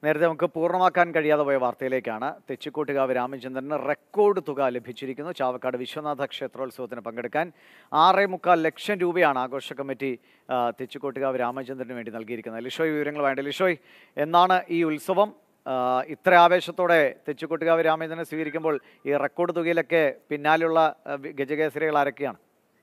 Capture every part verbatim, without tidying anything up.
നേരത്തെ നമുക്ക് പൂർണ്ണമാക്കാൻ കഴിയാതെ പോയ വാർത്തയിലേക്കാണ്. തെച്ചിക്കോട്ടുകാവ് രാമചന്ദ്രന് റെക്കോർഡ് തുക ലഭിച്ചിരിക്കുന്നു. ചാവക്കാട് വിശ്വനാഥ ക്ഷേത്രോത്സവത്തിന് പങ്കെടുക്കാൻ ആറേ മുക്കാൽ ലക്ഷം രൂപയാണ് ആഘോഷ കമ്മിറ്റി തെച്ചിക്കോട്ടുകാവ് രാമചന്ദ്രന് വേണ്ടി നൽകിയിരിക്കുന്നത്. ലിഷോയ് വിവരങ്ങൾ വേണ്ട. ലിഷോയ്, എന്നാണ് ഈ ഉത്സവം? ഇത്ര ആവേശത്തോടെ തെച്ചിക്കോട്ടുകാവ് രാമചന്ദ്രനെ സ്വീകരിക്കുമ്പോൾ ഈ റെക്കോർഡ് തുകയിലൊക്കെ പിന്നാലെയുള്ള ഗജകേസരികൾ ആരൊക്കെയാണ്?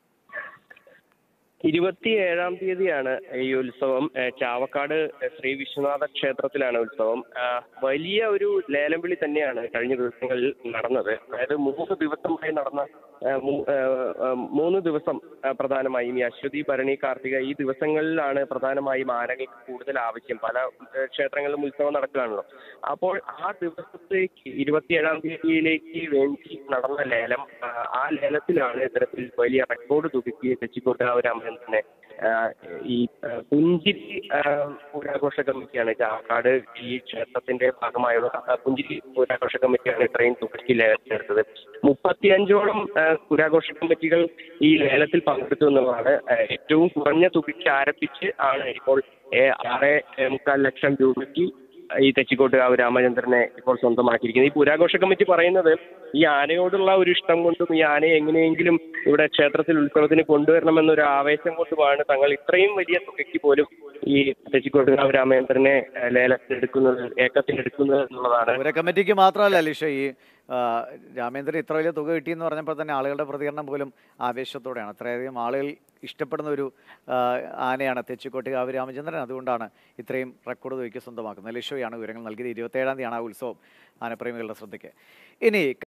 ഇരുപത്തിയേഴാം തീയതിയാണ് ഈ ഉത്സവം. ചാവക്കാട് ശ്രീ വിശ്വനാഥ ക്ഷേത്രത്തിലാണ് ഉത്സവം. വലിയ ഒരു ലേലം വിളി തന്നെയാണ് കഴിഞ്ഞ ദിവസങ്ങളിൽ നടന്നത്. അതായത് മൂന്ന് ദിവസമായി നടന്ന മൂന്ന് ദിവസം പ്രധാനമായും ഈ അശ്വതി, ഭരണി, കാർത്തിക ഈ ദിവസങ്ങളിലാണ് പ്രധാനമായും ആനകൾക്ക് കൂടുതൽ ആവശ്യം. പല ക്ഷേത്രങ്ങളിലും ഉത്സവം നടക്കുകയാണല്ലോ. അപ്പോൾ ആ ദിവസത്തേക്ക് ഇരുപത്തിയേഴാം തീയതിയിലേക്ക് വേണ്ടി നടന്ന ലേലം, ആ ലേലത്തിലാണ് ഇത്തരത്തിൽ വലിയ റെക്കോർഡ് തുകയ്ക്ക് തെച്ചിക്കോട്ടുകാവ് രാമചന്ദ്രനെ ഈ പുഞ്ചിരി പൂരാഘോഷ കമ്മിറ്റിയാണ്, ചാവക്കാട് ഈ ക്ഷേത്രത്തിന്റെ ഭാഗമായുള്ള പുഞ്ചിരി പൂരാഘോഷ കമ്മിറ്റിയാണ് ഇത്രയും തുകയ്ക്ക് ലേലത്തിലെടുത്തത്. മുപ്പത്തിയഞ്ചോളം പൂരാഘോഷ കമ്മിറ്റികൾ ഈ ലേലത്തിൽ പങ്കെടുത്തു എന്നുള്ളതാണ്. ഏറ്റവും കുറഞ്ഞ തുകയ്ക്ക് ആരംഭിച്ച് ആണ് ഇപ്പോൾ ആറേ മുക്കാൽ ലക്ഷം രൂപയ്ക്ക് ഈ തെച്ചിക്കോട്ടുകാവ് രാമചന്ദ്രനെ ഇപ്പോൾ സ്വന്തമാക്കിയിരിക്കുന്നത്. ഈ പൂരാഘോഷ കമ്മിറ്റി പറയുന്നത് ഈ ആനയോടുള്ള ഒരു ഇഷ്ടം കൊണ്ടും ഈ ആനയെ എങ്ങനെയെങ്കിലും ഇവിടെ ക്ഷേത്രത്തിൽ ഉത്സവത്തിന് കൊണ്ടുവരണമെന്നൊരു ആവേശം കൊണ്ടുമാണ് തങ്ങൾ ഇത്രയും വലിയ തുകയ്ക്ക് പോലും ഈ തെച്ചിക്കോട്ടുകാവ് രാമചന്ദ്രനെ ലേലത്തിലെടുക്കുന്നത്, ഏക്കത്തിലെടുക്കുന്നത് എന്നുള്ളതാണ്. പൂര കമ്മിറ്റിക്ക് മാത്രമല്ല ലിഷ, ഈ രാമേന്ദ്രൻ ഇത്ര വലിയ തുക കിട്ടിയെന്ന് പറഞ്ഞപ്പോൾ തന്നെ ആളുകളുടെ പ്രതികരണം പോലും ആവേശത്തോടെയാണ്. അത്രയധികം ആളുകൾ ഇഷ്ടപ്പെടുന്ന ഒരു ആനയാണ് തെച്ചിക്കോട്ടുകാവ് രാമചന്ദ്രൻ. അതുകൊണ്ടാണ് ഇത്രയും റെക്കോർഡ് തുകയ്ക്ക് സ്വന്തമാക്കുന്നത്. ലിഷോയാണ് വിവരങ്ങൾ നൽകിയത്. ഇരുപത്തേഴാം തീയതിയാണ് ആ ഉത്സവം. ആനപ്രേമികളുടെ ശ്രദ്ധയ്ക്ക്. ഇനി